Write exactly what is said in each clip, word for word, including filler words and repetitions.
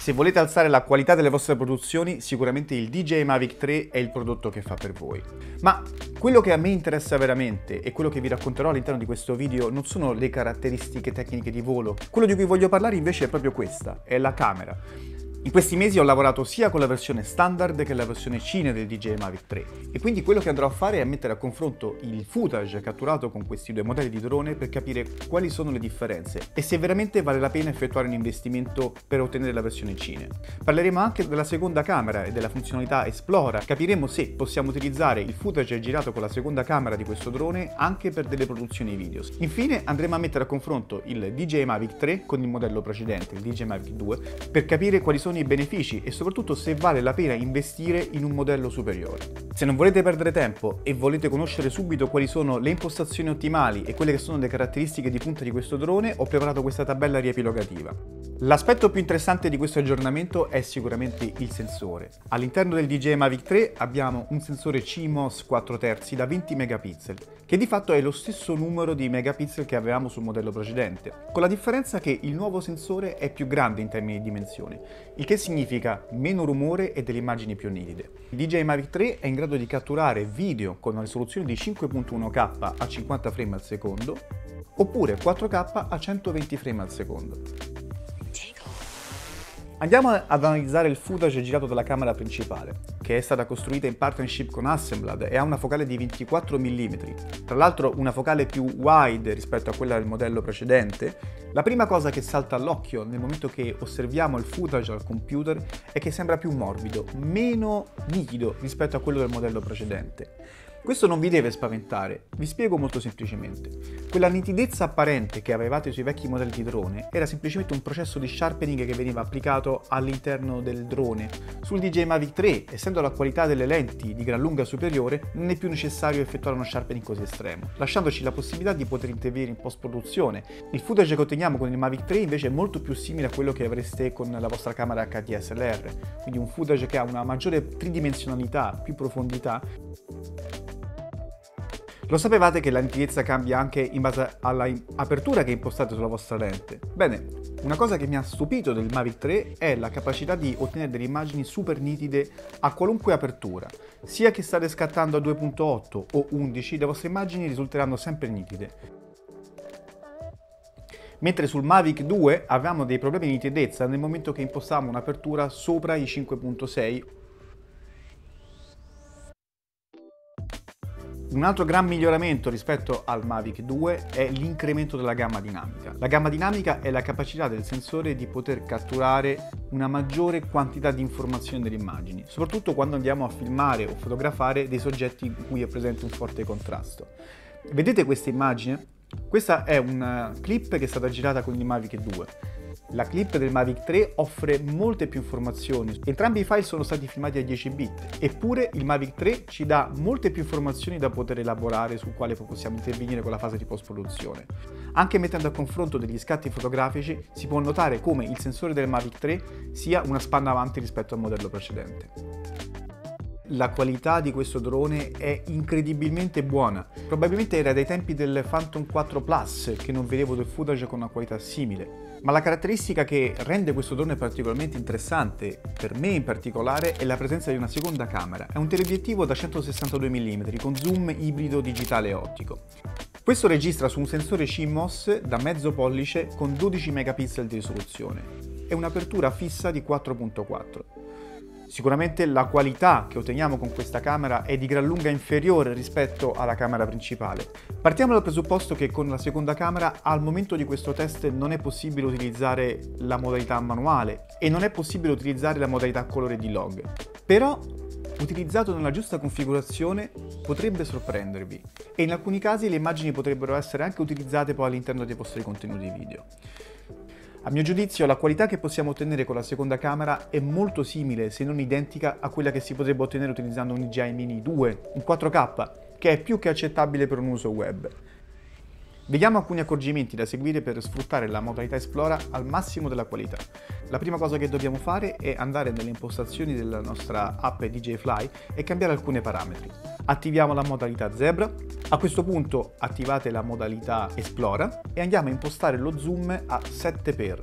Se volete alzare la qualità delle vostre produzioni, sicuramente il D J I Mavic tre è il prodotto che fa per voi. Ma quello che a me interessa veramente e quello che vi racconterò all'interno di questo video non sono le caratteristiche tecniche di volo. Quello di cui voglio parlare invece è proprio questa, è la camera. In questi mesi ho lavorato sia con la versione standard che la versione Cine del D J I Mavic tre e quindi quello che andrò a fare è mettere a confronto il footage catturato con questi due modelli di drone per capire quali sono le differenze e se veramente vale la pena effettuare un investimento per ottenere la versione Cine. Parleremo anche della seconda camera e della funzionalità Esplora, capiremo se possiamo utilizzare il footage girato con la seconda camera di questo drone anche per delle produzioni video. Infine andremo a mettere a confronto il D J I Mavic tre con il modello precedente, il D J I Mavic due, per capire quali sono i benefici e soprattutto se vale la pena investire in un modello superiore. Se non volete perdere tempo e volete conoscere subito quali sono le impostazioni ottimali e quelle che sono le caratteristiche di punta di questo drone, ho preparato questa tabella riepilogativa. L'aspetto più interessante di questo aggiornamento è sicuramente il sensore. All'interno del D J I Mavic tre abbiamo un sensore C M O S quattro terzi da venti megapixel, che di fatto è lo stesso numero di megapixel che avevamo sul modello precedente, con la differenza che il nuovo sensore è più grande in termini di dimensioni, il che significa meno rumore e delle immagini più nitide. Il D J I Mavic tre è in grado di catturare video con una risoluzione di cinque virgola uno K a cinquanta frame al secondo oppure quattro K a centoventi frame al secondo. Andiamo ad analizzare il footage girato dalla camera principale, che è stata costruita in partnership con Hasselblad e ha una focale di ventiquattro millimetri, tra l'altro una focale più wide rispetto a quella del modello precedente. La prima cosa che salta all'occhio nel momento che osserviamo il footage al computer è che sembra più morbido, meno nitido rispetto a quello del modello precedente. Questo non vi deve spaventare, vi spiego molto semplicemente. Quella nitidezza apparente che avevate sui vecchi modelli di drone era semplicemente un processo di sharpening che veniva applicato all'interno del drone. Sul D J I Mavic tre, essendo la qualità delle lenti di gran lunga superiore, non è più necessario effettuare uno sharpening così estremo, lasciandoci la possibilità di poter intervenire in post-produzione. Il footage che otteniamo con il Mavic tre invece è molto più simile a quello che avreste con la vostra camera H D S L R, quindi un footage che ha una maggiore tridimensionalità, più profondità. Lo sapevate che la nitidezza cambia anche in base all'apertura che impostate sulla vostra lente? Bene, una cosa che mi ha stupito del Mavic tre è la capacità di ottenere delle immagini super nitide a qualunque apertura. Sia che state scattando a due virgola otto o undici, le vostre immagini risulteranno sempre nitide. Mentre sul Mavic due avevamo dei problemi di nitidezza nel momento che impostavamo un'apertura sopra i cinque virgola sei. Un altro gran miglioramento rispetto al Mavic due è l'incremento della gamma dinamica. La gamma dinamica è la capacità del sensore di poter catturare una maggiore quantità di informazioni delle immagini, soprattutto quando andiamo a filmare o fotografare dei soggetti in cui è presente un forte contrasto. Vedete questa immagine? Questa è una clip che è stata girata con il Mavic due. La clip del Mavic tre offre molte più informazioni. Entrambi i file sono stati filmati a dieci bit, eppure il Mavic tre ci dà molte più informazioni da poter elaborare sul quale possiamo intervenire con la fase di post-produzione. Anche mettendo a confronto degli scatti fotografici si può notare come il sensore del Mavic tre sia una spanna avanti rispetto al modello precedente. La qualità di questo drone è incredibilmente buona. Probabilmente era dai tempi del Phantom quattro Plus che non vedevo del footage con una qualità simile. Ma la caratteristica che rende questo drone particolarmente interessante, per me in particolare, è la presenza di una seconda camera. È un teleobiettivo da centosessantadue millimetri con zoom ibrido digitale e ottico. Questo registra su un sensore C M O S da mezzo pollice con dodici megapixel di risoluzione e un'apertura fissa di quattro virgola quattro. Sicuramente la qualità che otteniamo con questa camera è di gran lunga inferiore rispetto alla camera principale. Partiamo dal presupposto che con la seconda camera al momento di questo test non è possibile utilizzare la modalità manuale e non è possibile utilizzare la modalità colore di log. Però, utilizzato nella giusta configurazione, potrebbe sorprendervi e in alcuni casi le immagini potrebbero essere anche utilizzate poi all'interno dei vostri contenuti video. A mio giudizio la qualità che possiamo ottenere con la seconda camera è molto simile, se non identica, a quella che si potrebbe ottenere utilizzando un D J I Mini due in quattro K, che è più che accettabile per un uso web. Vediamo alcuni accorgimenti da seguire per sfruttare la modalità Esplora al massimo della qualità. La prima cosa che dobbiamo fare è andare nelle impostazioni della nostra app D J Fly e cambiare alcuni parametri. Attiviamo la modalità Zebra, a questo punto attivate la modalità Esplora e andiamo a impostare lo zoom a sette per.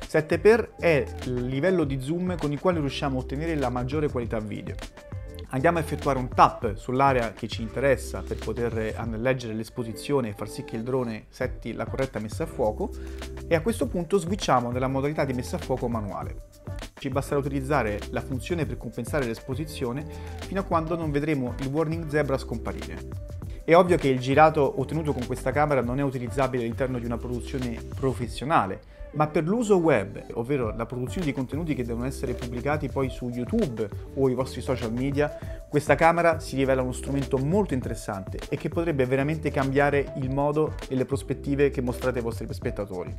sette x è il livello di zoom con il quale riusciamo a ottenere la maggiore qualità video. Andiamo a effettuare un tap sull'area che ci interessa per poter leggere l'esposizione e far sì che il drone setti la corretta messa a fuoco, e a questo punto switchiamo nella modalità di messa a fuoco manuale. Ci basterà utilizzare la funzione per compensare l'esposizione fino a quando non vedremo il warning zebra scomparire. È ovvio che il girato ottenuto con questa camera non è utilizzabile all'interno di una produzione professionale, ma per l'uso web, ovvero la produzione di contenuti che devono essere pubblicati poi su YouTube o i vostri social media, questa camera si rivela uno strumento molto interessante e che potrebbe veramente cambiare il modo e le prospettive che mostrate ai vostri spettatori.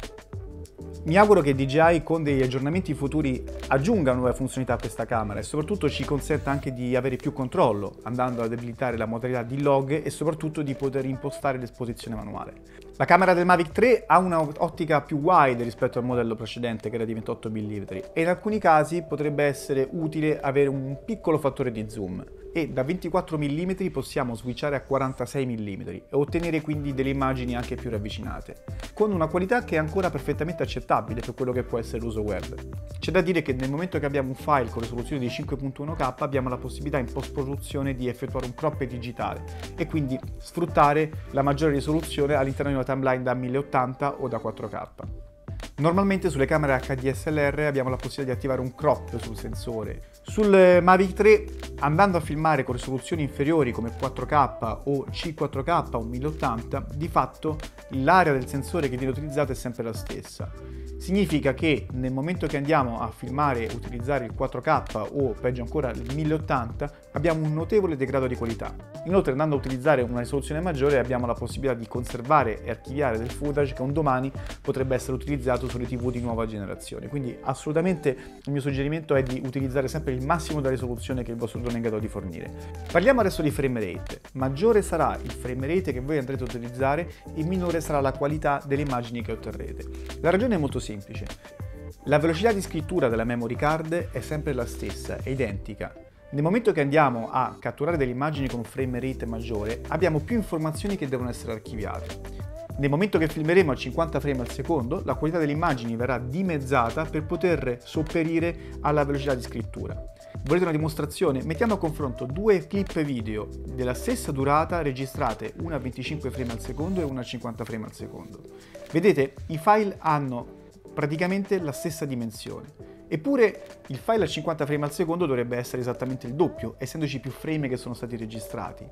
Mi auguro che D J I con degli aggiornamenti futuri aggiunga nuove funzionalità a questa camera e soprattutto ci consenta anche di avere più controllo, andando ad abilitare la modalità di log e soprattutto di poter impostare l'esposizione manuale. La camera del Mavic tre ha un'ottica più wide rispetto al modello precedente, che era di ventotto millimetri, e in alcuni casi potrebbe essere utile avere un piccolo fattore di zoom, e da ventiquattro millimetri possiamo switchare a quarantasei millimetri e ottenere quindi delle immagini anche più ravvicinate, con una qualità che è ancora perfettamente accettabile per quello che può essere l'uso web. C'è da dire che nel momento che abbiamo un file con risoluzione di cinque punto uno K abbiamo la possibilità in post-produzione di effettuare un crop digitale e quindi sfruttare la maggiore risoluzione all'interno di una timeline da mille ottanta o da quattro K. Normalmente sulle camere H D S L R abbiamo la possibilità di attivare un crop sul sensore. Sul Mavic tre, andando a filmare con risoluzioni inferiori come quattro K o C quattro K o mille ottanta, di fatto l'area del sensore che viene utilizzata è sempre la stessa. Significa che nel momento che andiamo a filmare e utilizzare il quattro K o peggio ancora il mille ottanta abbiamo un notevole degrado di qualità. Inoltre, andando a utilizzare una risoluzione maggiore abbiamo la possibilità di conservare e archiviare del footage che un domani potrebbe essere utilizzato sulle tivù di nuova generazione. Quindi assolutamente il mio suggerimento è di utilizzare sempre il massimo della risoluzione che il vostro drone è in grado di fornire. Parliamo adesso di frame rate. Maggiore sarà il frame rate che voi andrete a utilizzare e minore sarà la qualità delle immagini che otterrete. La ragione è molto semplice. La velocità di scrittura della memory card è sempre la stessa, è identica. Nel momento che andiamo a catturare delle immagini con un frame rate maggiore, abbiamo più informazioni che devono essere archiviate. Nel momento che filmeremo a cinquanta frame al secondo, la qualità delle immagini verrà dimezzata per poter sopperire alla velocità di scrittura. Volete una dimostrazione? Mettiamo a confronto due clip video della stessa durata registrate, una a venticinque frame al secondo e una a cinquanta frame al secondo. Vedete, i file hanno praticamente la stessa dimensione, eppure il file a cinquanta frame al secondo dovrebbe essere esattamente il doppio, essendoci più frame che sono stati registrati.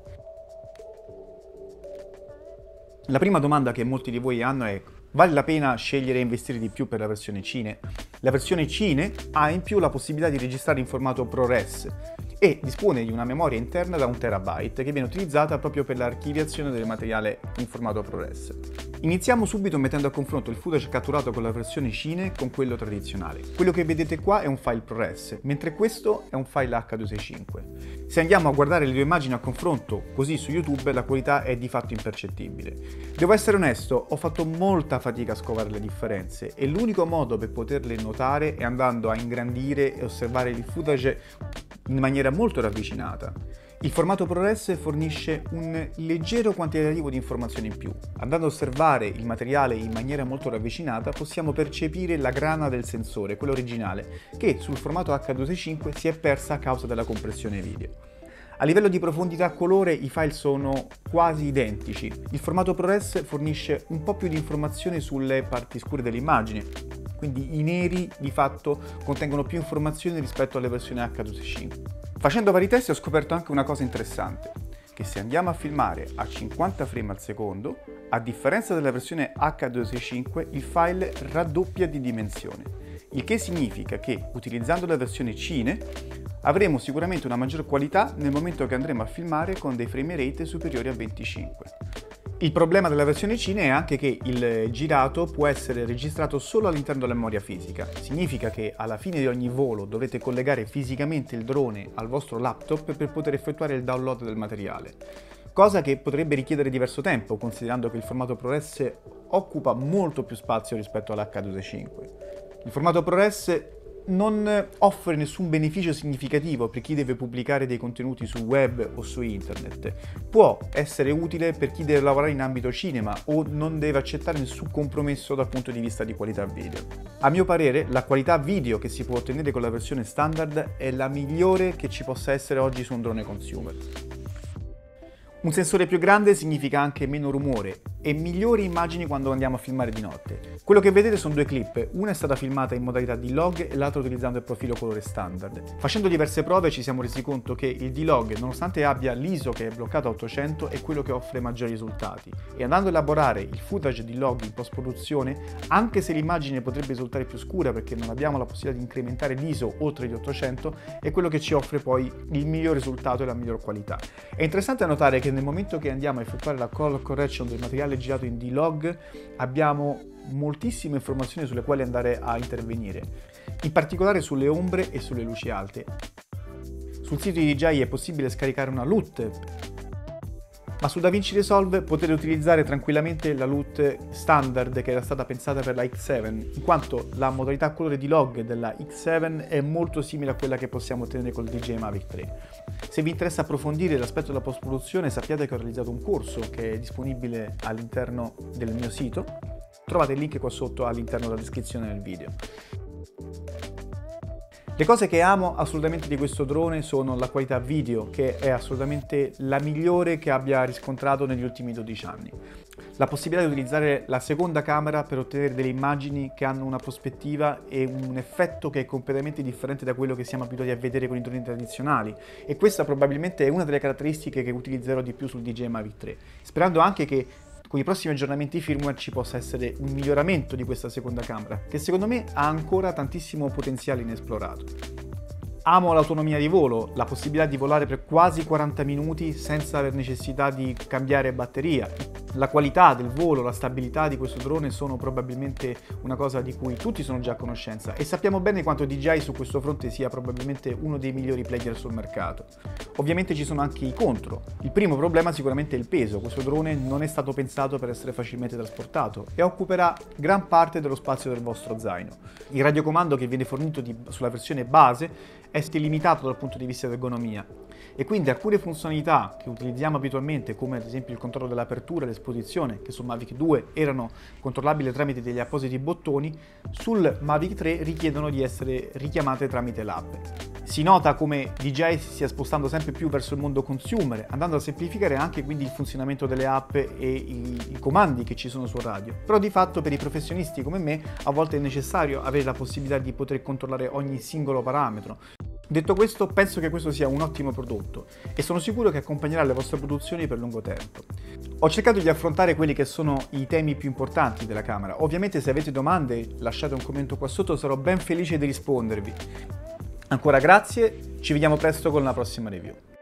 La prima domanda che molti di voi hanno è: vale la pena scegliere e investire di più per la versione Cine? La versione Cine ha in più la possibilità di registrare in formato ProRes e dispone di una memoria interna da un terabyte che viene utilizzata proprio per l'archiviazione del materiale in formato ProRes. Iniziamo subito mettendo a confronto il footage catturato con la versione Cine con quello tradizionale. Quello che vedete qua è un file ProRes, mentre questo è un file H duecentosessantacinque. Se andiamo a guardare le due immagini a confronto così su YouTube, la qualità è di fatto impercettibile. Devo essere onesto, ho fatto molta fatica a scovare le differenze e l'unico modo per poterle notare è andando a ingrandire e osservare il footage in maniera molto ravvicinata. Il formato ProRes fornisce un leggero quantitativo di informazioni in più. Andando a osservare il materiale in maniera molto ravvicinata possiamo percepire la grana del sensore, quello originale, che sul formato H duecentosessantacinque si è persa a causa della compressione video. A livello di profondità colore i file sono quasi identici. Il formato ProRes fornisce un po' più di informazione sulle parti scure dell'immagine, quindi i neri di fatto contengono più informazioni rispetto alle versioni H duecentosessantacinque. Facendo vari test ho scoperto anche una cosa interessante, che se andiamo a filmare a cinquanta frame al secondo, a differenza della versione H duecentosessantacinque, il file raddoppia di dimensione, il che significa che utilizzando la versione Cine avremo sicuramente una maggior qualità nel momento che andremo a filmare con dei frame rate superiori a venticinque. Il problema della versione Cine è anche che il girato può essere registrato solo all'interno della memoria fisica. Significa che alla fine di ogni volo dovrete collegare fisicamente il drone al vostro laptop per poter effettuare il download del materiale. Cosa che potrebbe richiedere diverso tempo, considerando che il formato ProRes occupa molto più spazio rispetto all'H duecentosessantacinque. Il formato ProRes non offre nessun beneficio significativo per chi deve pubblicare dei contenuti sul web o su internet. Può essere utile per chi deve lavorare in ambito cinema o non deve accettare nessun compromesso dal punto di vista di qualità video. A mio parere, la qualità video che si può ottenere con la versione standard è la migliore che ci possa essere oggi su un drone consumer. Un sensore più grande significa anche meno rumore e migliori immagini quando andiamo a filmare di notte. Quello che vedete sono due clip, una è stata filmata in modalità D-Log e l'altra utilizzando il profilo colore standard. Facendo diverse prove ci siamo resi conto che il D-Log, nonostante abbia l'I S O che è bloccato a ottocento, è quello che offre maggiori risultati. E andando a elaborare il footage D-Log in post-produzione, anche se l'immagine potrebbe risultare più scura perché non abbiamo la possibilità di incrementare l'I S O oltre gli ottocento, è quello che ci offre poi il miglior risultato e la miglior qualità. È interessante notare che nel momento che andiamo a effettuare la color correction del materiale girato in D-Log abbiamo moltissime informazioni sulle quali andare a intervenire, in particolare sulle ombre e sulle luci alte. Sul sito di D J I è possibile scaricare una L U T, ma su DaVinci Resolve potete utilizzare tranquillamente la L U T standard che era stata pensata per la X sette, in quanto la modalità colore D-Log della X sette è molto simile a quella che possiamo ottenere col D J I Mavic tre. Se vi interessa approfondire l'aspetto della post-produzione, sappiate che ho realizzato un corso che è disponibile all'interno del mio sito. Trovate il link qua sotto all'interno della descrizione del video. Le cose che amo assolutamente di questo drone sono la qualità video, che è assolutamente la migliore che abbia riscontrato negli ultimi dodici anni. La possibilità di utilizzare la seconda camera per ottenere delle immagini che hanno una prospettiva e un effetto che è completamente differente da quello che siamo abituati a vedere con i droni tradizionali, e questa probabilmente è una delle caratteristiche che utilizzerò di più sul D J I Mavic tre, sperando anche che con i prossimi aggiornamenti firmware ci possa essere un miglioramento di questa seconda camera, che secondo me ha ancora tantissimo potenziale inesplorato. Amo l'autonomia di volo, la possibilità di volare per quasi quaranta minuti senza aver necessità di cambiare batteria. La qualità del volo, la stabilità di questo drone sono probabilmente una cosa di cui tutti sono già a conoscenza e sappiamo bene quanto D J I su questo fronte sia probabilmente uno dei migliori player sul mercato. Ovviamente ci sono anche i contro. Il primo problema sicuramente è il peso. Questo drone non è stato pensato per essere facilmente trasportato e occuperà gran parte dello spazio del vostro zaino. Il radiocomando che viene fornito di, sulla versione base è limitato dal punto di vista dell'ergonomia e quindi alcune funzionalità che utilizziamo abitualmente, come ad esempio il controllo dell'apertura e l'esposizione, che sul Mavic due erano controllabili tramite degli appositi bottoni, sul Mavic tre richiedono di essere richiamate tramite l'app. Si nota come D J I si stia spostando sempre più verso il mondo consumer, andando a semplificare anche quindi il funzionamento delle app e i, i comandi che ci sono sul radio. Però di fatto per i professionisti come me a volte è necessario avere la possibilità di poter controllare ogni singolo parametro. Detto questo, penso che questo sia un ottimo prodotto e sono sicuro che accompagnerà le vostre produzioni per lungo tempo. Ho cercato di affrontare quelli che sono i temi più importanti della camera. Ovviamente se avete domande lasciate un commento qua sotto, sarò ben felice di rispondervi. Ancora grazie, ci vediamo presto con la prossima review.